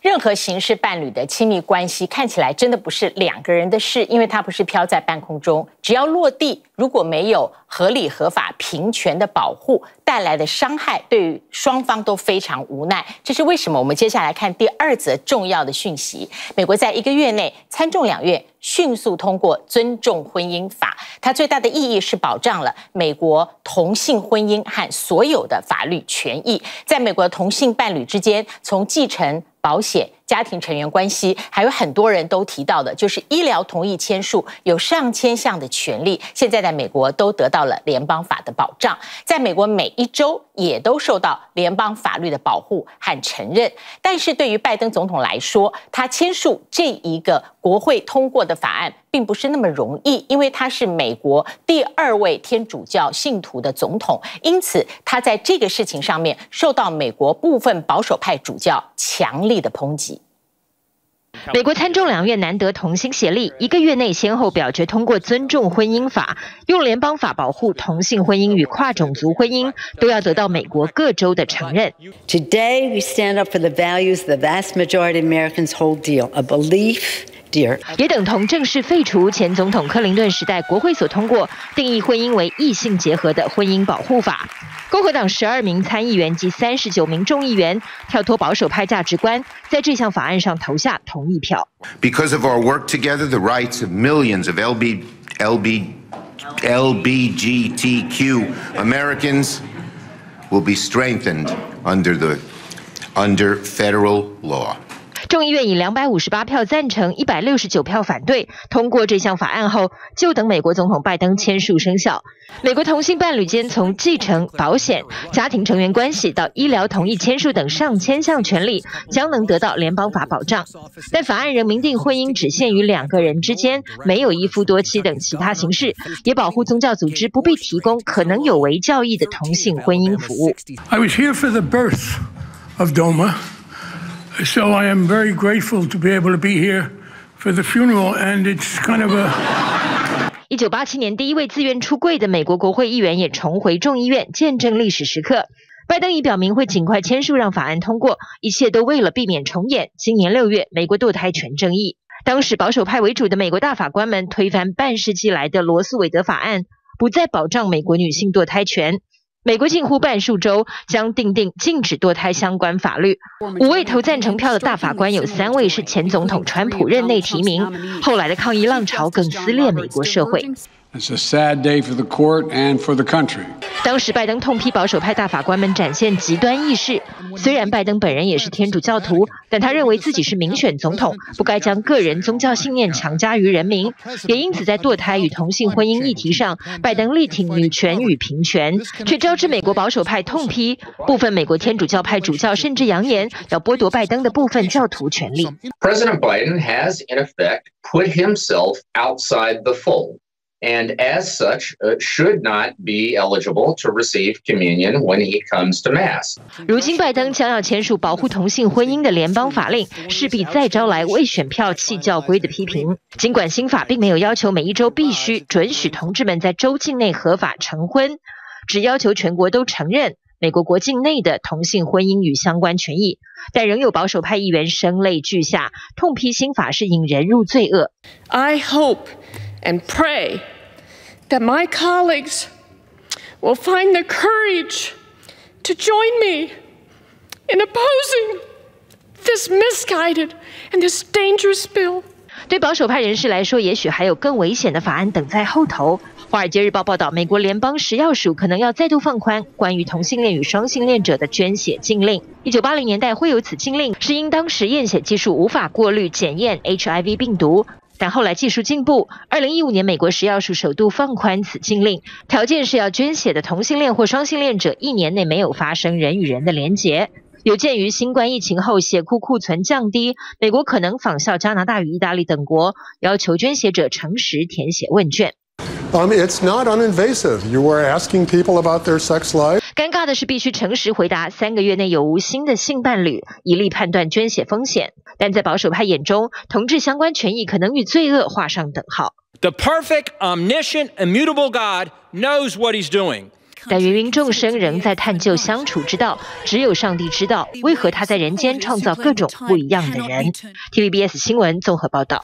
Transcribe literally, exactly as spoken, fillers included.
任何形式伴侣的亲密关系看起来真的不是两个人的事，因为它不是飘在半空中，只要落地，如果没有合理合法平权的保护，带来的伤害对于双方都非常无奈。这是为什么？我们接下来看第二则重要的讯息：美国在一个月内参众两院迅速通过尊重婚姻法，它最大的意义是保障了美国同性婚姻和所有的法律权益。在美国同性伴侣之间，从继承、保险、家庭成员关系，还有很多人都提到的，就是医疗同意签署有上千项的权利，现在在美国都得到了联邦法的保障，在美国每一州也都受到联邦法律的保护和承认。但是对于拜登总统来说，他签署这一个国会通过的法案并不是那么容易，因为他是美国第二位天主教信徒的总统，因此他在这个事情上面受到美国部分保守派主教强力的抨击。 美国参众两院难得同心协力，一个月内先后表决通过尊重婚姻法，用联邦法保护同性婚姻与跨种族婚姻，都要得到美国各州的承认。 Today we stand up for the values the vast majority of Americans hold dear, a belief, dear. 也等同正式废除前总统克林顿时代国会所通过定义婚姻为异性结合的婚姻保护法。共和党十二名参议员及三十九名众议员跳脱保守派价值观，在这项法案上投下同意票。 Because of our work together, the rights of millions of L B, L B, L B G T Q Americans will be strengthened under the under federal law. 众议院以两百五十八票赞成、一百六十九票反对通过这项法案后，就等美国总统拜登签署生效。美国同性伴侣间从继承、保险、家庭成员关系到医疗同意签署等上千项权利，将能得到联邦法保障。但法案仍明定婚姻只限于两个人之间，没有一夫多妻等其他形式，也保护宗教组织不必提供可能有违教义的同性婚姻服务。 I was here for the birth of Doma.So I am very grateful to be able to be here for the funeral, and it's kind of a. 一九八七年，第一位自愿出柜的美国国会议员也重回众议院，见证历史时刻。拜登已表明会尽快签署让法案通过，一切都为了避免重演今年六月美国堕胎权争议。当时保守派为主的美国大法官们推翻半世纪来的罗斯韦德法案，不再保障美国女性堕胎权。美国近乎半数州将订定禁止堕胎相关法律。五位投赞成票的大法官有三位是前总统川普任内提名。后来的抗议浪潮更撕裂美国社会。 It's a sad day for the court and for the country. 当时拜登痛批保守派大法官们展现极端意识。虽然拜登本人也是天主教徒，但他认为自己是民选总统，不该将个人宗教信念强加于人民。也因此在堕胎与同性婚姻议题上，拜登力挺女权与平权，却招致美国保守派痛批。部分美国天主教派主教甚至扬言要剥夺拜登的部分教徒权利。 President Biden has in effect put himself outside the fold.And as such, uh, should not be eligible to receive communion when he comes to Mass. 如今拜登将要签署保护同性婚姻的联邦法令，势必再招来为选票弃教规的批评。尽管新法并没有要求每一州必须准许同志们在州境内合法成婚，只要求全国都承认美国国境内的同性婚姻与相关权益，但仍有保守派议员声泪俱下，痛批新法是引人入罪恶。 I hope.And pray that my colleagues will find the courage to join me in opposing this misguided and this dangerous bill. 对保守派人士来说，也许还有更危险的法案等在后头。华尔街日报报道，美国联邦食药署可能要再度放宽关于同性恋与双性恋者的捐血禁令。一九八零年代会有此禁令，是因当时验血技术无法过滤检验 H I V 病毒。但后来技术进步，二零一五年美国食药署首度放宽此禁令，条件是要捐血的同性恋或双性恋者一年内没有发生人与人的连结。有鉴于新冠疫情后血库库存降低，美国可能仿效加拿大与意大利等国，要求捐血者诚实填写问卷。 Um, it's not uninvasive. You were asking people about their sex life. 尴尬的是，必须诚实回答三个月内有无新的性伴侣，以利判断捐血风险。但在保守派眼中，同志相关权益可能与罪恶画上等号。 The perfect, omniscient, immutable God knows what he's doing. 但芸芸众生仍在探究相处之道，只有上帝知道为何他在人间创造各种不一样的人。T V B S 新闻综合报道。